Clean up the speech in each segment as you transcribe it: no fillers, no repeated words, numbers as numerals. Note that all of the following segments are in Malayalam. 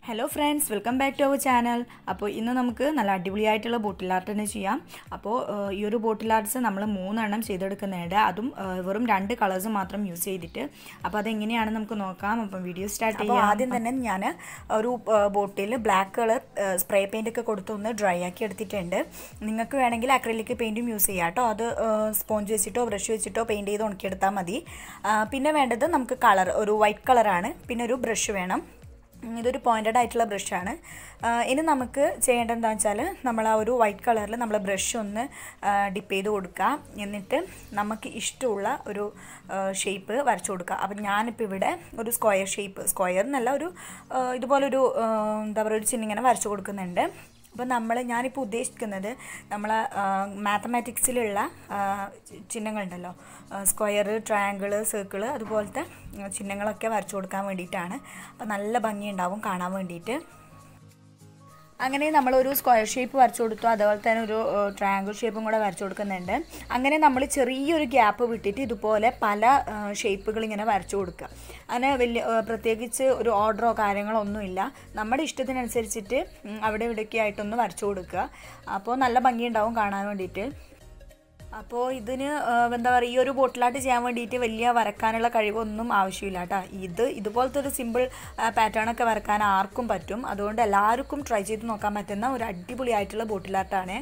Hello friends, welcome back to our channel. അപ്പോൾ ഇന്ന് നമുക്ക് നല്ല അടിപൊളിയായിട്ടുള്ള ബോട്ടിൽ ആർട്ട് തന്നെ ചെയ്യാം. അപ്പോൾ ഈ ഒരു ബോട്ടിൽ ആർട്സ് നമ്മൾ 3 എണ്ണം ചെയ്തെടുക്കുന്നുണ്ട്. അതും വെറും 2 കളേഴ്സ് മാത്രം യൂസ് ചെയ്തിട്ട്. അപ്പോൾ അതെങ്ങനെയാണ് നമുക്ക് നോക്കാം. അപ്പോൾ വീഡിയോ സ്റ്റാർട്ട് ചെയ്യാം. അപ്പോൾ ആദ്യം തന്നെ ഞാൻ ഒരു bottle black colour spray paint ഒക്കെ കൊടുത്ത് ഒന്ന് ഡ്രൈ ആക്കി എടുത്തിട്ടുണ്ട്. നിങ്ങൾക്ക് വേണമെങ്കിൽ അക്രിലിക് പെയിന്റും യൂസ് ചെയ്യാം ട്ടോ. അത് സ്പോഞ്ച് വെച്ചിട്ടോ ബ്രഷ് വെച്ചിട്ടോ പെയിന്റ് ചെയ്ത് ഉണക്കിയെടുത്താൽ മതി. പിന്നെ വേണ്ടത് നമുക്ക് കളർ ഒരു വൈറ്റ് കളറാണ്. പിന്നെ ഒരു ബ്രഷ് വേണം. ഇതൊരു പോയിന്റഡ് ആയിട്ടുള്ള ബ്രഷാണ്. ഇനി നമുക്ക് ചെയ്യേണ്ടത് എന്താണെന്ന് വെച്ചാൽ നമ്മൾ ആ ഒരു വൈറ്റ് കളറിൽ നമ്മൾ ബ്രഷ് ഒന്ന് ഡിപ്പ് ചെയ്ത് കൊടുക്കുക. എന്നിട്ട് നമുക്ക് ഇഷ്ടമുള്ള ഒരു ഷേപ്പ് വരച്ചു കൊടുക്കുക. അപ്പം ഞാനിപ്പോൾ ഇവിടെ ഒരു സ്ക്വയർ എന്നല്ല ഒരു ഇതുപോലൊരു എന്താ പറയുക ഒരു ചിഹ്നം ഇങ്ങനെ വരച്ചു കൊടുക്കുന്നുണ്ട്. അപ്പോൾ ഞാനിപ്പോൾ ഉദ്ദേശിക്കുന്നത് നമ്മൾ മാത്തമാറ്റിക്സിലുള്ള ചിഹ്നങ്ങളുണ്ടല്ലോ, സ്ക്വയർ, ട്രയാങ്കിൾ, സർക്കിൾ അതുപോലത്തെ ചിഹ്നങ്ങളൊക്കെ വരച്ചു കൊടുക്കാൻ വേണ്ടിയിട്ടാണ്. അപ്പോൾ നല്ല ഭംഗിയുണ്ടാവും കാണാൻ വേണ്ടിയിട്ട്. അങ്ങനെ നമ്മളൊരു സ്ക്വയർ ഷേപ്പ് വരച്ചു കൊടുത്തു, അതുപോലെ തന്നെ ഒരു ട്രയാങ്കിൾ ഷേപ്പും കൂടെ വരച്ചു കൊടുക്കുന്നുണ്ട്. അങ്ങനെ നമ്മൾ ചെറിയൊരു ഗ്യാപ്പ് വിട്ടിട്ട് ഇതുപോലെ പല ഷേപ്പുകൾ ഇങ്ങനെ വരച്ചു കൊടുക്കുക. അങ്ങനെ വലിയ പ്രത്യേകിച്ച് ഒരു ഓർഡറോ കാര്യങ്ങളോ ഒന്നുമില്ല, നമ്മുടെ ഇഷ്ടത്തിനനുസരിച്ചിട്ട് അവിടെ ഇവിടെയൊക്കെ ആയിട്ടൊന്ന് വരച്ചു കൊടുക്കുക. അപ്പോൾ നല്ല ഭംഗിയുണ്ടാവും കാണാൻ വേണ്ടിയിട്ട്. അപ്പോൾ ഇതിന് എന്താ പറയുക, ഈ ഒരു ബോട്ടിലായിട്ട് ചെയ്യാൻ വേണ്ടിയിട്ട് വലിയ വരക്കാനുള്ള കഴിവൊന്നും ആവശ്യമില്ല കേട്ടോ. ഇതുപോലത്തെ ഒരു സിമ്പിൾ പാറ്റേണൊക്കെ വരക്കാൻ ആർക്കും പറ്റും. അതുകൊണ്ട് എല്ലാവർക്കും ട്രൈ ചെയ്ത് നോക്കാൻ പറ്റുന്ന ഒരു അടിപൊളിയായിട്ടുള്ള ബോട്ടിലായിട്ടാണ്.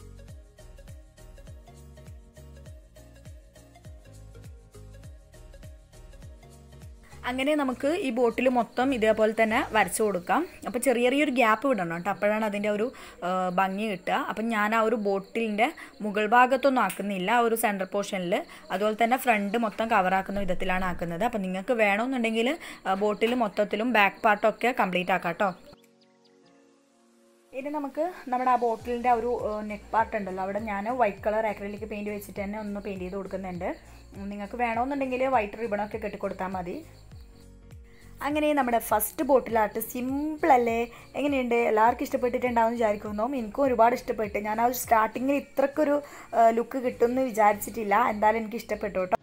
അങ്ങനെ നമുക്ക് ഈ ബോട്ടിൽ മൊത്തം ഇതേപോലെ തന്നെ വരച്ചു കൊടുക്കാം. അപ്പോൾ ചെറിയൊരു ഗ്യാപ്പ് വിടണം കേട്ടോ, അപ്പോഴാണ് അതിൻ്റെ ഒരു ഭംഗി കിട്ടുക. അപ്പം ഞാൻ ആ ഒരു ബോട്ടിലിൻ്റെ മുകൾ ഭാഗത്തൊന്നും ആക്കുന്നില്ല, ഒരു സെൻറ്റർ പോർഷനിൽ, അതുപോലെ തന്നെ ഫ്രണ്ട് മൊത്തം കവറാക്കുന്ന വിധത്തിലാണ് ആക്കുന്നത്. അപ്പം നിങ്ങൾക്ക് വേണമെന്നുണ്ടെങ്കിൽ ബോട്ടിൽ മൊത്തത്തിലും ബാക്ക് പാർട്ടൊക്കെ കംപ്ലീറ്റ് ആക്കാം കേട്ടോ. ഇനി നമുക്ക് നമ്മുടെ ആ ബോട്ടിലിൻ്റെ ഒരു നെക്ക് പാർട്ട് ഉണ്ടല്ലോ, അവിടെ ഞാൻ വൈറ്റ് കളർ അക്രിലിക് പെയിൻറ്റ് വെച്ചിട്ട് തന്നെ ഒന്ന് പെയിൻറ്റ് ചെയ്ത് കൊടുക്കുന്നുണ്ട്. നിങ്ങൾക്ക് വേണമെന്നുണ്ടെങ്കിൽ വൈറ്റ് റിബണൊക്കെ കെട്ടിക്കൊടുത്താൽ മതി. അങ്ങനെ നമ്മുടെ ഫസ്റ്റ് ബോട്ടിൽ ആർട്ട് സിമ്പിളല്ലേ? എങ്ങനെയുണ്ട്? എല്ലാവർക്കും ഇഷ്ടപ്പെട്ടിട്ടുണ്ടാവും വിചാരിക്കുന്നു. എനിക്കും ഒരുപാട് ഇഷ്ടപ്പെട്ടു. ഞാൻ ആ ഒരു സ്റ്റാർട്ടിങ്ങിൽ ഇത്രക്കൊരു ലുക്ക് കിട്ടുമെന്ന് വിചാരിച്ചിട്ടില്ല. എന്തായാലും എനിക്ക് ഇഷ്ടപ്പെട്ടു കേട്ടോ.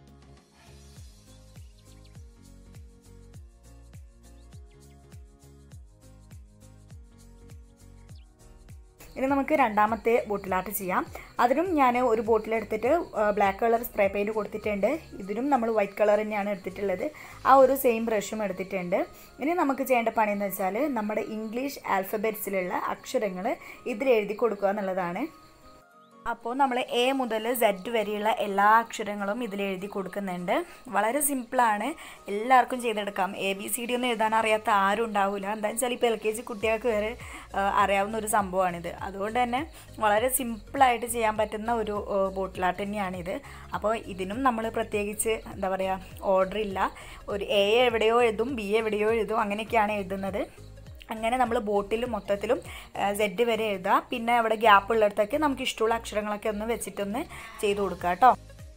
ഇനി നമുക്ക് രണ്ടാമത്തെ ബോട്ടിൽ ആർട്ട് ചെയ്യാം. അതിനും ഞാൻ ഒരു ബോട്ടിലെടുത്തിട്ട് ബ്ലാക്ക് കളർ സ്പ്രേ പെയിൻറ്റ് കൊടുത്തിട്ടുണ്ട്. ഇതിനും നമ്മൾ വൈറ്റ് കളർ തന്നെയാണ് എടുത്തിട്ടുള്ളത്. ആ ഒരു സെയിം ബ്രഷും എടുത്തിട്ടുണ്ട്. ഇനി നമുക്ക് ചെയ്യേണ്ട പണിയെന്ന് വെച്ചാൽ നമ്മുടെ ഇംഗ്ലീഷ് ആൽഫബറ്റ്സിലുള്ള അക്ഷരങ്ങൾ ഇതിൽ എഴുതി കൊടുക്കുക എന്നുള്ളതാണ്. അപ്പോൾ നമ്മൾ എ മുതൽ സെഡ് വരെയുള്ള എല്ലാ അക്ഷരങ്ങളും ഇതിൽ എഴുതി കൊടുക്കുന്നുണ്ട്. വളരെ സിമ്പിളാണ്, എല്ലാവർക്കും ചെയ്തെടുക്കാം. ABCD ഒന്നും എഴുതാൻ അറിയാത്ത ആരും ഉണ്ടാവില്ല. എന്താണെന്ന് വെച്ചാൽ ഇപ്പോൾ LKG കുട്ടികൾക്ക് വരെ അറിയാവുന്ന ഒരു സംഭവമാണിത്. അതുകൊണ്ട് തന്നെ വളരെ സിമ്പിളായിട്ട് ചെയ്യാൻ പറ്റുന്ന ഒരു ബോട്ടിൽ ആർട്ട് തന്നെയാണിത്. അപ്പോൾ ഇതിനും നമ്മൾ പ്രത്യേകിച്ച് എന്താ പറയുക, ഓർഡർ ഇല്ല. ഒരു A എവിടെയോ എഴുതും, B എവിടെയോ എഴുതും, അങ്ങനെയൊക്കെയാണ് എഴുതുന്നത്. അങ്ങനെ നമ്മൾ ബോട്ടിൽ മൊത്തത്തിലും സെഡ് വരെ എഴുതുക. പിന്നെ അവിടെ ഗ്യാപ്പ് ഉള്ളിടത്തൊക്കെ നമുക്ക് ഇഷ്ടമുള്ള അക്ഷരങ്ങളൊക്കെ ഒന്ന് വെച്ചിട്ടൊന്ന് ചെയ്ത് കൊടുക്കുക കേട്ടോ.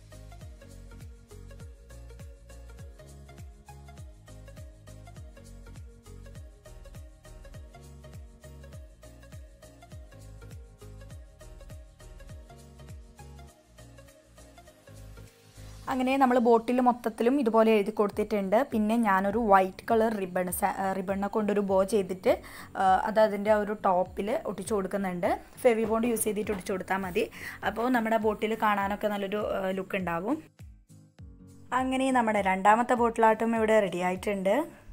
അങ്ങനെ നമ്മൾ ബോട്ടിൽ മൊത്തത്തിലും ഇതുപോലെ എഴുതി കൊടുത്തിട്ടുണ്ട്. പിന്നെ ഞാനൊരു വൈറ്റ് കളർ റിബണിനെ കൊണ്ടൊരു ബോ ചെയ്തിട്ട് അത് അതിൻ്റെ ഒരു ടോപ്പിൽ ഒട്ടിച്ചു കൊടുക്കുന്നുണ്ട്. ഫെവിബോണ്ട് യൂസ് ചെയ്തിട്ട് ഒട്ടിച്ചു കൊടുത്താൽ മതി. അപ്പോൾ നമ്മുടെ ബോട്ടിൽ കാണാനൊക്കെ നല്ലൊരു ലുക്ക് ഉണ്ടാവും. അങ്ങനെ നമ്മുടെ രണ്ടാമത്തെ ബോട്ടിലാട്ടും ഇവിടെ റെഡി ആയിട്ടുണ്ട്.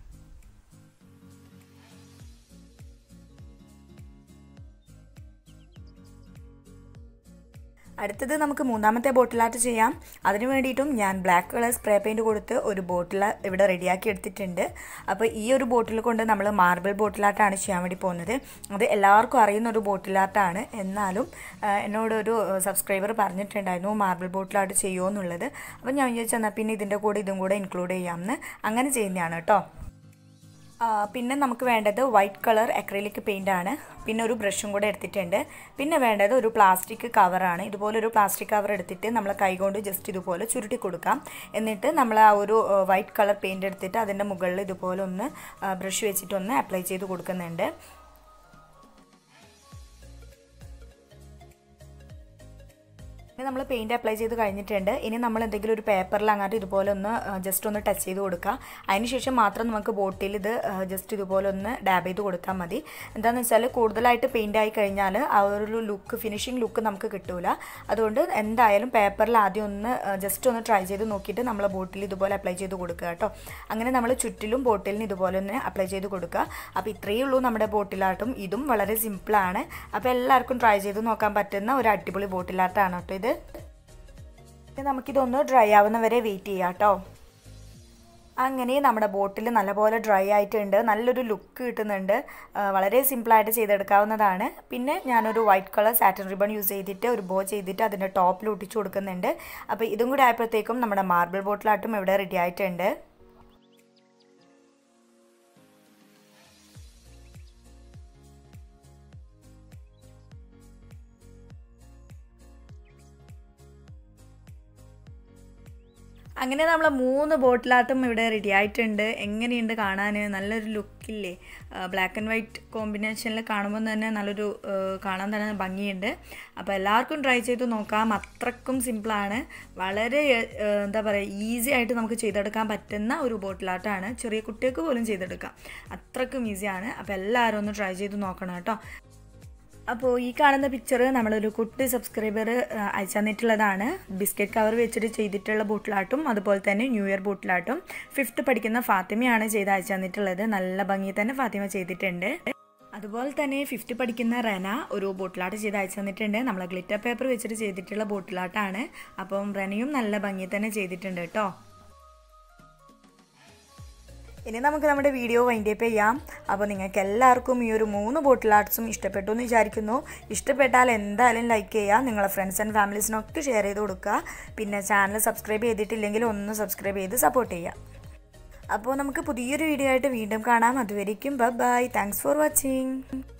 അടുത്തത് നമുക്ക് മൂന്നാമത്തെ ബോട്ടിൽ ആർട്ട് ചെയ്യാം. അതിന് വേണ്ടിയിട്ടും ഞാൻ ബ്ലാക്ക് കളർ സ്പ്രേ പെയിൻറ്റ് കൊടുത്ത് ഒരു ബോട്ടിൽ ഇവിടെ റെഡിയാക്കി എടുത്തിട്ടുണ്ട്. അപ്പോൾ ഈ ഒരു ബോട്ടിൽ കൊണ്ട് നമ്മൾ മാർബിൾ ബോട്ടിൽ ആർട്ടാണ് ചെയ്യാൻ വേണ്ടി പോകുന്നത്. അത് എല്ലാവർക്കും അറിയുന്ന ഒരു ബോട്ടിൽ ആർട്ടാണ്. എന്നാലും എന്നോടൊരു സബ്സ്ക്രൈബർ പറഞ്ഞിട്ടുണ്ടായിരുന്നു മാർബിൾ ബോട്ടിൽ ആർട്ട് ചെയ്യുമോ എന്നുള്ളത്. അപ്പോൾ ഞാൻ വിചാരിച്ചു എന്നാൽ പിന്നെ ഇതിൻ്റെ കൂടെ ഇതും കൂടെ ഇൻക്ലൂഡ് ചെയ്യാമെന്ന്. അങ്ങനെ ചെയ്യുന്നതാണ് കേട്ടോ. പിന്നെ നമുക്ക് വേണ്ടത് വൈറ്റ് കളർ അക്രിലിക് പെയിൻ്റാണ്. പിന്നെ ഒരു ബ്രഷും കൂടെ എടുത്തിട്ടുണ്ട്. പിന്നെ വേണ്ടത് ഒരു പ്ലാസ്റ്റിക് കവറാണ്. ഇതുപോലെ ഒരു പ്ലാസ്റ്റിക് കവർ എടുത്തിട്ട് നമ്മൾ കൈകൊണ്ട് ജസ്റ്റ് ഇതുപോലെ ചുരുട്ടി കൊടുക്കാം. എന്നിട്ട് നമ്മൾ ആ ഒരു വൈറ്റ് കളർ പെയിൻറ്റ് എടുത്തിട്ട് അതിൻ്റെ മുകളിൽ ഇതുപോലെ ഒന്ന് ബ്രഷ് വെച്ചിട്ടൊന്ന് അപ്ലൈ ചെയ്ത് കൊടുക്കുന്നുണ്ട്. ഇനി നമ്മൾ പെയിൻറ്റ് അപ്ലൈ ചെയ്ത് കഴിഞ്ഞിട്ടുണ്ട്. ഇനി നമ്മൾ എന്തെങ്കിലും ഒരു പേപ്പറിൽ അങ്ങോട്ട് ഇതുപോലെ ഒന്ന് ജസ്റ്റ് ഒന്ന് ടച്ച് ചെയ്ത് കൊടുക്കുക. അതിനുശേഷം മാത്രം നമുക്ക് ബോട്ടിൽ ഇത് ജസ്റ്റ് ഇതുപോലെ ഒന്ന് ഡാബ് ചെയ്ത് കൊടുത്താൽ മതി. എന്താണെന്ന് വെച്ചാൽ കൂടുതലായിട്ട് പെയിൻ്റ് ആയി കഴിഞ്ഞാൽ ആ ഒരു ലുക്ക് ഫിനിഷിംഗ് ലുക്ക് നമുക്ക് കിട്ടില്ല. അതുകൊണ്ട് എന്തായാലും പേപ്പറിൽ ആദ്യം ഒന്ന് ജസ്റ്റ് ഒന്ന് ട്രൈ ചെയ്ത് നോക്കിയിട്ട് നമ്മൾ ബോട്ടിൽ ഇതുപോലെ അപ്ലൈ ചെയ്ത് കൊടുക്കുക കേട്ടോ. അങ്ങനെ നമ്മൾ ചുറ്റിലും ബോട്ടിലിന് ഇതുപോലെ ഒന്ന് അപ്ലൈ ചെയ്ത് കൊടുക്കുക. അപ്പോൾ ഇത്രയേ ഉള്ളൂ നമ്മുടെ ബോട്ടിലാർട്ടും. ഇതും വളരെ സിമ്പിളാണ്. അപ്പോൾ എല്ലാവർക്കും ട്രൈ ചെയ്ത് നോക്കാൻ പറ്റുന്ന ഒരു അടിപൊളി ബോട്ടിലാർട്ടാണ് കേട്ടോ ഇത്. നമുക്കിതൊന്ന് ഡ്രൈ ആവുന്ന വരെ വെയിറ്റ് ചെയ്യാം കേട്ടോ. അങ്ങനെ നമ്മുടെ ബോട്ടിൽ നല്ലപോലെ ഡ്രൈ ആയിട്ടുണ്ട്. നല്ലൊരു ലുക്ക് കിട്ടുന്നുണ്ട്. വളരെ സിമ്പിളായിട്ട് ചെയ്തെടുക്കാവുന്നതാണ്. പിന്നെ ഞാനൊരു white colour satin ribbon use ചെയ്തിട്ട് ഒരു ബോ ചെയ്തിട്ട് അതിൻ്റെ ടോപ്പിൽ ഒട്ടിച്ചു കൊടുക്കുന്നുണ്ട്. അപ്പോൾ ഇതും കൂടി ആയപ്പോഴത്തേക്കും നമ്മുടെ മാർബിൾ ബോട്ടിലാർട്ടും ഇവിടെ റെഡി ആയിട്ടുണ്ട്. അങ്ങനെ നമ്മൾ 3 ബോട്ടിലാർട്ടും ഇവിടെ റെഡി ആയിട്ടുണ്ട്. എങ്ങനെയുണ്ട് കാണാൻ? നല്ലൊരു ലുക്കില്ലേ? ബ്ലാക്ക് ആൻഡ് വൈറ്റ് കോമ്പിനേഷനിൽ കാണുമ്പോൾ തന്നെ നല്ലൊരു കാണാൻ തന്നെ ഭംഗിയുണ്ട്. അപ്പോൾ എല്ലാവർക്കും ട്രൈ ചെയ്ത് നോക്കാം. അത്രക്കും സിമ്പിളാണ്. വളരെ എന്താ പറയുക, ഈസി ആയിട്ട് നമുക്ക് ചെയ്തെടുക്കാൻ പറ്റുന്ന ഒരു ബോട്ടിലാർട്ടാണ്. ചെറിയ കുട്ടികൾക്ക് പോലും ചെയ്തെടുക്കാം. അത്രക്കും ഈസിയാണ്. അപ്പോൾ എല്ലാവരും ഒന്ന് ട്രൈ ചെയ്ത് നോക്കണം കേട്ടോ. അപ്പോൾ ഈ കാണുന്ന പിക്ചർ നമ്മളൊരു കുട്ടി സബ്സ്ക്രൈബർ അയച്ചു തന്നിട്ടുള്ളതാണ്. ബിസ്ക്കറ്റ് കവർ വെച്ചിട്ട് ചെയ്തിട്ടുള്ള ബോട്ടിലാർട്ടും അതുപോലെ തന്നെ ന്യൂ ഇയർ ബോട്ടിലാർട്ടും 5th പഠിക്കുന്ന ഫാത്തിമയാണ് ചെയ്ത് അയച്ചു തന്നിട്ടുള്ളത്. നല്ല ഭംഗി തന്നെ ഫാത്തിമ ചെയ്തിട്ടുണ്ട്. അതുപോലെ തന്നെ 5th പഠിക്കുന്ന റന ഒരു ബോട്ടിലാർട്ട് ചെയ്ത് അയച്ചു തന്നിട്ടുണ്ട്. നമ്മൾ ഗ്ലിറ്റർ പേപ്പർ വെച്ചിട്ട് ചെയ്തിട്ടുള്ള ബോട്ടിലാർട്ടാണ്. അപ്പം റനയും നല്ല ഭംഗി തന്നെ ചെയ്തിട്ടുണ്ട് കേട്ടോ. ഇനി നമുക്ക് നമ്മുടെ വീഡിയോ വൈൻഡ് അപ്പ് ചെയ്യാം. അപ്പോൾ നിങ്ങൾക്ക് എല്ലാവർക്കും ഈ ഒരു 3 ബോട്ടിലാർട്ട്സും ഇഷ്ടപ്പെട്ടു എന്ന് വിചാരിക്കുന്നു. ഇഷ്ടപ്പെട്ടാൽ എന്തായാലും ലൈക്ക് ചെയ്യുക. നിങ്ങളെ ഫ്രണ്ട്സ് ആൻഡ് ഫാമിലീസിനൊക്കെ ഷെയർ ചെയ്ത് കൊടുക്കുക. പിന്നെ ചാനൽ സബ്സ്ക്രൈബ് ചെയ്തിട്ടില്ലെങ്കിൽ ഒന്ന് സബ്സ്ക്രൈബ് ചെയ്ത് സപ്പോർട്ട് ചെയ്യുക. അപ്പോൾ നമുക്ക് പുതിയൊരു വീഡിയോ ആയിട്ട് വീണ്ടും കാണാം. അതുവരേക്കും ബൈ. Thanks for watching.